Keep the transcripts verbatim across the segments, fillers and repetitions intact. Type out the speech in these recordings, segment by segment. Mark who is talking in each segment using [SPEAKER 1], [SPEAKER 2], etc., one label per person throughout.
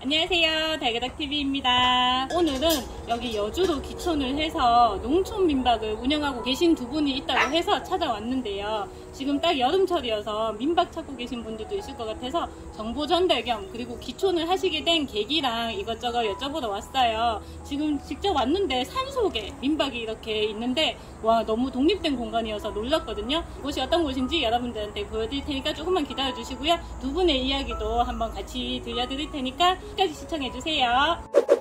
[SPEAKER 1] 안녕하세요, 달가닥티비입니다. 오늘은 여기 여주로 기촌을 해서 농촌 민박을 운영하고 계신 두 분이 있다고 해서 찾아왔는데요. 지금 딱 여름철이어서 민박 찾고 계신 분들도 있을 것 같아서 정보 전달 겸 그리고 기촌을 하시게 된 계기랑 이것저것 여쭤보러 왔어요. 지금 직접 왔는데 산속에 민박이 이렇게 있는데 와, 너무 독립된 공간이어서 놀랐거든요. 이곳이 어떤 곳인지 여러분들한테 보여드릴 테니까 조금만 기다려 주시고요. 두 분의 이야기도 한번 같이 들려드릴 테니까 끝까지 시청해주세요.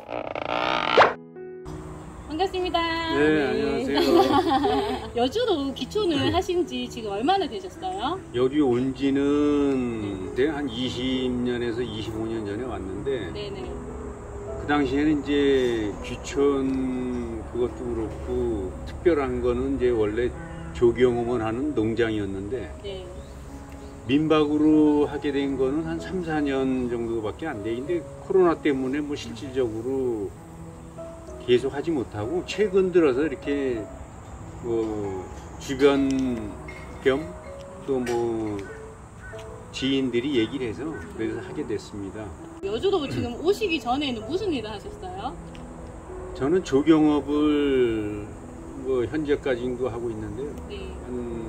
[SPEAKER 1] 반갑습니다.
[SPEAKER 2] 네, 안녕하세요.
[SPEAKER 1] 여주로 기촌을 하신 지 지금 얼마나 되셨어요?
[SPEAKER 2] 여기 온 지는 네. 한 이십 년에서 이십오 년 전에 왔는데
[SPEAKER 1] 네네.
[SPEAKER 2] 그 당시에는 이제 귀촌 그것도 그렇고 특별한 거는 이제 원래 조경험을 하는 농장이었는데 네. 민박으로 하게 된 거는 한 삼, 사 년 정도밖에 안 돼. 근데 코로나 때문에 뭐 실질적으로 계속 하지 못하고 최근 들어서 이렇게 뭐 주변 겸 또 뭐 지인들이 얘기를 해서 그래서 하게 됐습니다.
[SPEAKER 1] 여주로 지금 오시기 전에는 무슨 일을 하셨어요?
[SPEAKER 2] 저는 조경업을 뭐 현재까지도 하고 있는데요. 네. 한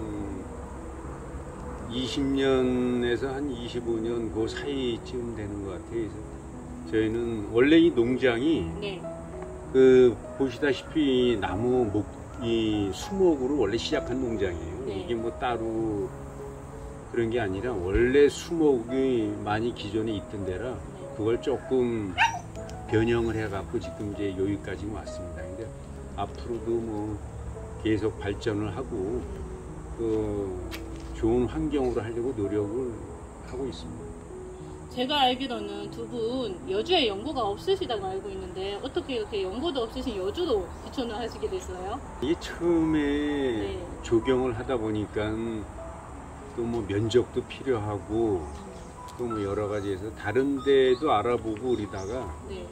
[SPEAKER 2] 이십 년에서 한 이십오 년 그 사이쯤 되는 것 같아요. 그래서 저희는 원래 이 농장이 네. 그 보시다시피 나무 목, 이 수목으로 원래 시작한 농장이에요. 네. 이게 뭐 따로 그런 게 아니라 원래 수목이 많이 기존에 있던 데라 네. 그걸 조금 변형을 해갖고 지금 이제 여기까지 왔습니다. 근데 앞으로도 뭐 계속 발전을 하고 그 좋은 환경으로 하려고 노력을 하고 있습니다.
[SPEAKER 1] 제가 알기로는 두 분 여주에 연고가 없으시다고 알고 있는데 어떻게 이렇게 연고도 없으신 여주로 기촌을 하시게 됐어요?
[SPEAKER 2] 이게 처음에 네. 조경을 하다 보니까 또 뭐 면적도 필요하고 또 뭐 여러 가지에서 다른 데도 알아보고 그러다가 네.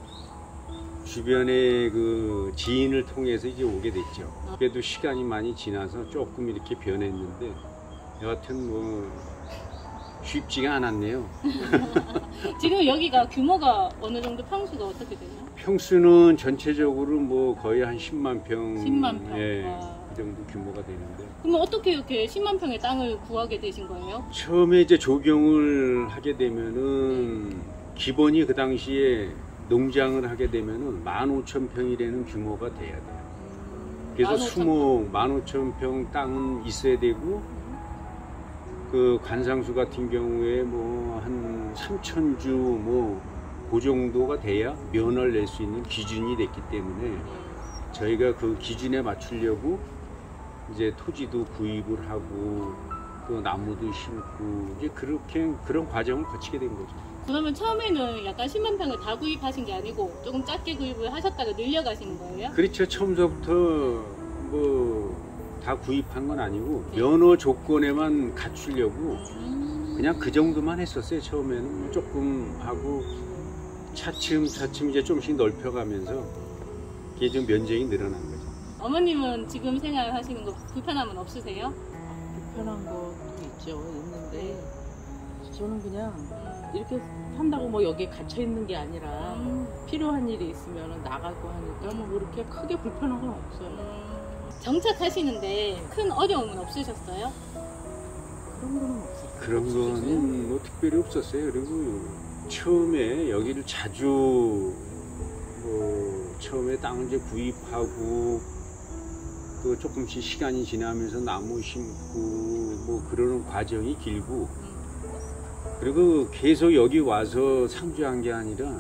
[SPEAKER 2] 주변에 그 지인을 통해서 이제 오게 됐죠. 아. 그래도 시간이 많이 지나서 조금 이렇게 변했는데 여하튼 뭐 쉽지가 않았네요.
[SPEAKER 1] 지금 여기가 규모가 어느 정도 평수가 어떻게 되나요?
[SPEAKER 2] 평수는 전체적으로 뭐 거의 한 십만 평.
[SPEAKER 1] 십만 평.
[SPEAKER 2] 예, 그 정도 규모가 되는데.
[SPEAKER 1] 그럼 어떻게 이렇게 십만 평의 땅을 구하게 되신 거예요?
[SPEAKER 2] 처음에 이제 조경을 하게 되면은 네. 기본이 그 당시에 농장을 하게 되면은 만 오천 평이라는 규모가 돼야 돼요. 그래서 수목 만 오천 평 땅은 있어야 되고 그 관상수 같은 경우에 뭐 한 삼천 주 뭐 그 정도가 돼야 면허를 낼 수 있는 기준이 됐기 때문에 저희가 그 기준에 맞추려고 이제 토지도 구입을 하고 또 나무도 심고 이제 그렇게 그런 과정을 거치게 된 거죠.
[SPEAKER 1] 그러면 처음에는 약간 십만 평을 다 구입하신 게 아니고 조금 작게 구입을 하셨다가 늘려가시는 거예요?
[SPEAKER 2] 그렇죠. 처음부터 뭐 다 구입한 건 아니고 면허 조건에만 갖추려고 그냥 그 정도만 했었어요. 처음에는 조금 하고 차츰 차츰 이제 좀씩 넓혀가면서 이게 좀 면적이 늘어난 거죠.
[SPEAKER 1] 어머님은 지금 생활하시는 거 불편함은 없으세요?
[SPEAKER 3] 불편한 것도 있죠. 있는데 저는 그냥 이렇게 산다고 뭐 여기에 갇혀 있는 게 아니라 음. 필요한 일이 있으면 나가고 하니까 뭐 그렇게 크게 불편한 건 없어요.
[SPEAKER 1] 음. 정착하시는데 큰 어려움은 없으셨어요?
[SPEAKER 3] 그런 거는 없어요.
[SPEAKER 2] 그런 거는 뭐 특별히 없었어요. 그리고 처음에 여기를 자주 뭐 처음에 땅을 이제 구입하고 또 조금씩 시간이 지나면서 나무 심고 뭐 그러는 과정이 길고 그리고 계속 여기 와서 상주한 게 아니라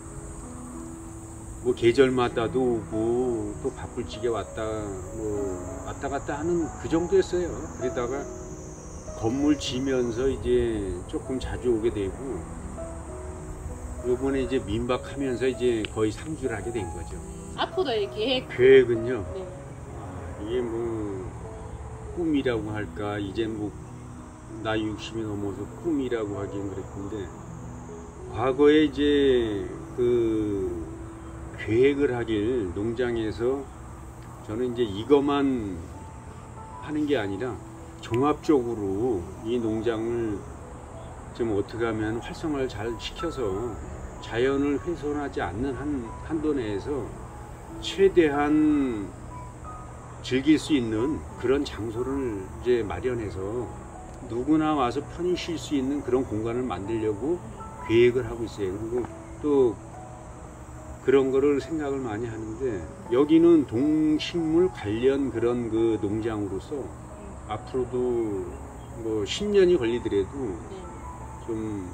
[SPEAKER 2] 뭐 계절마다도 오고 또 바쁠지게 왔다 뭐 왔다 갔다 하는 그 정도였어요. 그러다가 건물 지면서 이제 조금 자주 오게 되고 요번에 이제 민박하면서 이제 거의 상주를 하게 된 거죠.
[SPEAKER 1] 앞으로의 계획?
[SPEAKER 2] 계획은요.
[SPEAKER 1] 네.
[SPEAKER 2] 아, 이게 뭐 꿈이라고 할까 이제 뭐 나이 육십이 넘어서 꿈이라고 하긴 그랬는데 과거에 이제 그 계획을 하길 농장에서 저는 이제 이것만 하는 게 아니라 종합적으로 이 농장을 좀 어떻게 하면 활성화를 잘 시켜서 자연을 훼손하지 않는 한, 한도 내에서 최대한 즐길 수 있는 그런 장소를 이제 마련해서 누구나 와서 편히 쉴 수 있는 그런 공간을 만들려고 계획을 하고 있어요. 그리고 또 그런 거를 생각을 많이 하는데, 여기는 동식물 관련 그런 그 농장으로서 앞으로도 뭐 십 년이 걸리더라도
[SPEAKER 3] 네.
[SPEAKER 2] 좀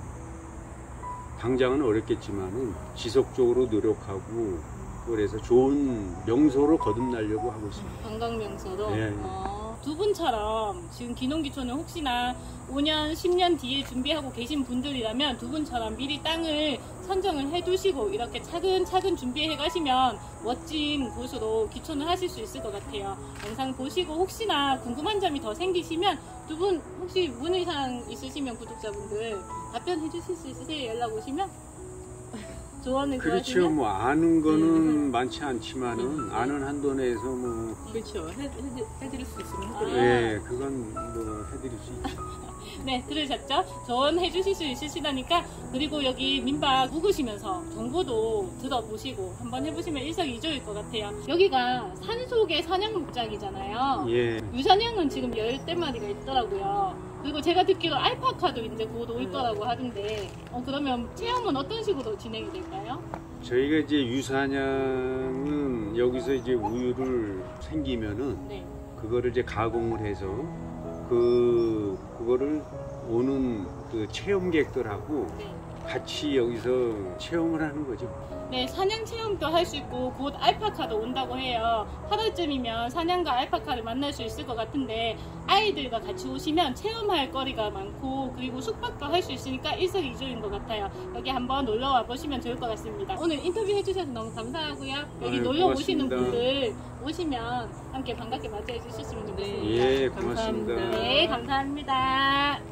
[SPEAKER 2] 당장은 어렵겠지만은 지속적으로 노력하고, 그래서 좋은 명소로 거듭나려고 하고 있습니다.
[SPEAKER 1] 관광 명소로.
[SPEAKER 2] 네.
[SPEAKER 1] 어, 두 분처럼 지금 기농기촌을 혹시나 오 년, 십 년 뒤에 준비하고 계신 분들이라면 두 분처럼 미리 땅을 선정을 해두시고 이렇게 차근차근 준비해 가시면 멋진 곳으로 기촌을 하실 수 있을 것 같아요. 영상 보시고 혹시나 궁금한 점이 더 생기시면 두 분 혹시 문의사항 있으시면 구독자분들 답변해 주실 수 있으세요? 연락 오시면 조언을
[SPEAKER 2] 그렇죠.
[SPEAKER 1] 구하시면.
[SPEAKER 2] 뭐 아는 거는
[SPEAKER 3] 음.
[SPEAKER 2] 많지 않지만은
[SPEAKER 3] 네.
[SPEAKER 2] 아는 한도 내에서 뭐
[SPEAKER 3] 그렇죠. 해, 해, 해드릴 수 있으면
[SPEAKER 1] 아.
[SPEAKER 3] 해드려요.
[SPEAKER 2] 예, 그건 뭐 해드릴 수 있죠.
[SPEAKER 1] 네, 들으셨죠? 조언해 주실 수 있으시다니까. 그리고 여기 민박 묵으시면서 정보도 들어보시고 한번 해보시면 일석이조일 것 같아요. 여기가 산속의 사냥 목장이잖아요.
[SPEAKER 2] 예.
[SPEAKER 1] 유사냥은 지금 열댓 마리가 있더라고요. 그리고 제가 듣기로 알파카도 이제 곧 올
[SPEAKER 3] 음.
[SPEAKER 1] 거라고 하던데, 어, 그러면 체험은 어떤 식으로 진행이 될까요?
[SPEAKER 2] 저희가 이제 유사냥은 여기서 이제 우유를 생기면은
[SPEAKER 1] 네.
[SPEAKER 2] 그거를 이제 가공을 해서 그 그거를 오는 그 체험객들하고
[SPEAKER 1] 네.
[SPEAKER 2] 같이 여기서 체험을 하는 거죠.
[SPEAKER 1] 네, 사냥 체험도 할 수 있고 곧 알파카도 온다고 해요. 팔월쯤이면 사냥과 알파카를 만날 수 있을 것 같은데 아이들과 같이 오시면 체험할 거리가 많고 그리고 숙박도 할 수 있으니까 일석이조인 것 같아요. 여기 한번 놀러 와 보시면 좋을 것 같습니다. 오늘 인터뷰 해주셔서 너무 감사하고요. 여기
[SPEAKER 2] 아유,
[SPEAKER 1] 놀러 오시는
[SPEAKER 2] 고맙습니다.
[SPEAKER 1] 분들 오시면 함께 반갑게 맞이해 주셨으면 좋겠습니다.
[SPEAKER 3] 네.
[SPEAKER 2] 예,
[SPEAKER 3] 감사합니다.
[SPEAKER 2] 고맙습니다.
[SPEAKER 1] 네, 감사합니다.